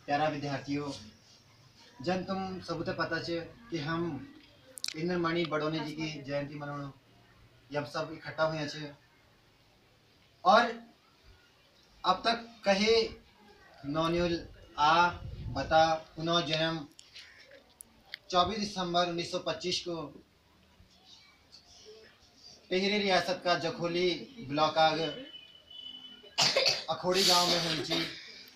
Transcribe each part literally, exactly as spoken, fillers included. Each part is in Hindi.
प्यारा विद्यार्थियों, जन तुम सबूत पता है कि हम इंद्रमणि बडोनी जी की जयंती मनाने जब सब इकट्ठा हुए हैं और अब तक कहे नौन्यूल आ बता पुनः जन्म चौबीस दिसंबर उन्नीस सौ पच्चीस को टिहरी रियासत का जखोली ब्लॉक आग अखोड़ी गांव में हुई थी।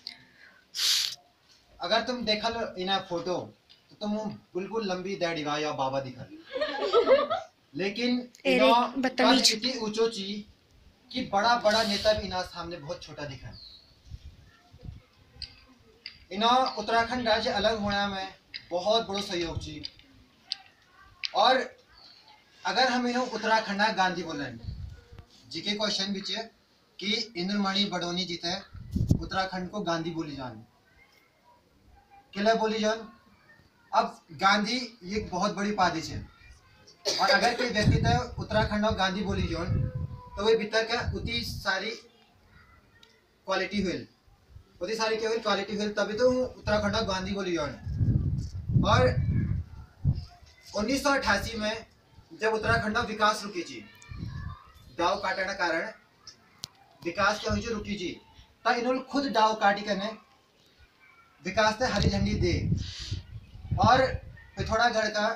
अगर तुम देखल इना फोटो तो तुम बिल्कुल लंबी दाढ़ी या बाबा दिखल, लेकिन इनो कद इतनी ऊंचो ची कि बड़ा बड़ा नेता भी इना सामने बहुत छोटा दिखा। इनो उत्तराखंड राज्य अलग होने में बहुत बड़ो सहयोग ची। और अगर हम इन्हों उत्तराखंड गांधी बोलें जी के क्वेश्चन भी चे कि इंद्रमणि बडोनी जीते उत्तराखंड को गांधी बोली जान किले बोली जान। अब गांधी ये बहुत बड़ी उपाधि है और अगर कोई व्यक्ति तो उत्तराखंड और गांधी बोली जान तो वो भीतर का उतनी सारी क्वालिटी हुई उतनी सारी क्या हुई क्वालिटी हुई तभी तो उत्तराखंड और गांधी बोली जान। और उन्नीस सौ अठासी में जब उत्तराखंड विकास रुकी जी दाव काटने कारण विकास क्या हुई जो रुकी जी ता इन्होंने खुद दाव काटी करने विकास से हरी झंडी दे और पिथौरागढ़ का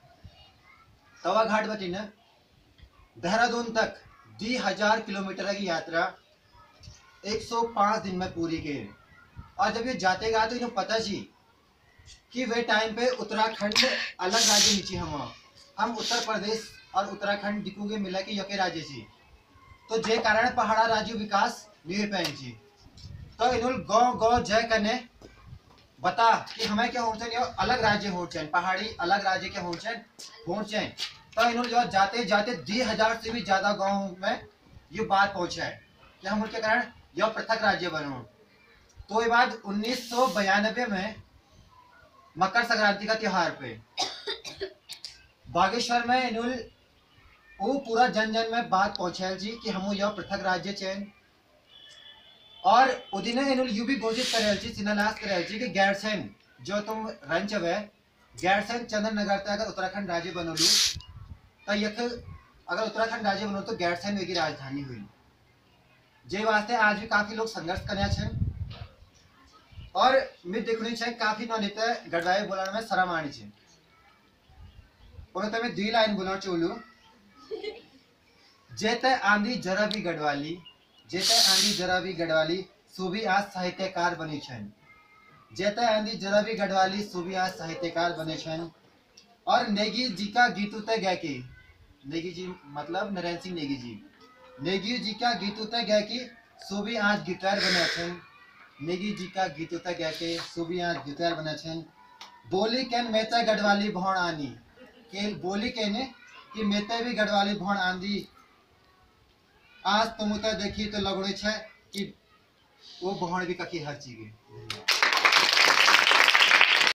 तवा घाट बची न देहरादून तक दी हजार किलोमीटर की यात्रा एक सौ पाँच दिन में पूरी की। और जब ये जाते गए तो इन्हें पता जी कि वे टाइम पे उत्तराखंड अलग राज्य नीचे हम हम उत्तर प्रदेश और उत्तराखंड दिखोगे मिला के यके राज्य जी तो जे कारण पहाड़ा राज्य विकास नहीं पाए जी। तो इन्होंने गांव गांव जय करने बता कि हमें क्या होना चाहिए अलग राज्य हो चाहिए पहाड़ी अलग राज्य क्या हो चाहिए हो चाहिए। तो इन्होंने जो जाते जाते दी हजार से भी ज्यादा गांव में ये बात पहुंचा है कि हम उनके कारण यह पृथक राज्य बनो। तो ये बात उन्नीस सौ बयानबे में मकर संक्रांति का त्योहार पे बागेश्वर में इन्होंने वो पूरा जन जन में बात पहुंचाई जी कि हम यह पृथक राज्य चयन और उदिने इन्होंने यू भी घोषित करे जी शिलान्यास करे जी कि गैरसैन जो तुम रंच है गैरसैन चंद्र नगर तक अगर उत्तराखंड राज्य बनोलू तो यक अगर उत्तराखंड राज्य बनो तो गैरसैन वे की राजधानी हुई जे वास्ते आज भी काफी लोग संघर्ष करने छे। और मैं देखनी चाहिए काफी नौनेता गढ़वाई बोलने में शर्म आनी चाहिए और तब मैं दी लाइन बोलना चाहूँ जेते आंधी जरा भी गढ़वाली जेते आंधी जरा भी गढ़वाली सुबी आज साहित्यकार बनी छन जेते आंधी जरा भी गढ़वाली सुबी आज साहित्यकार बने छन। और नेगी जी का गीत उते गए की नेगी जी मतलब नरेंद्र सिंह नेगी जी नेगी जी का गीत उते गए की सुबी आज गिटार बने छन नेगी जी का गीत उते गए के सुबी आज गिटार बने छन। बोली केन मेते गढ़वाली भौण आनी के बोली कहने कि मेते भी गढ़वाली भौण आंधी आज तुम उतर देखी तो लगड़े छे कि वो भौण भी कखी हर चीज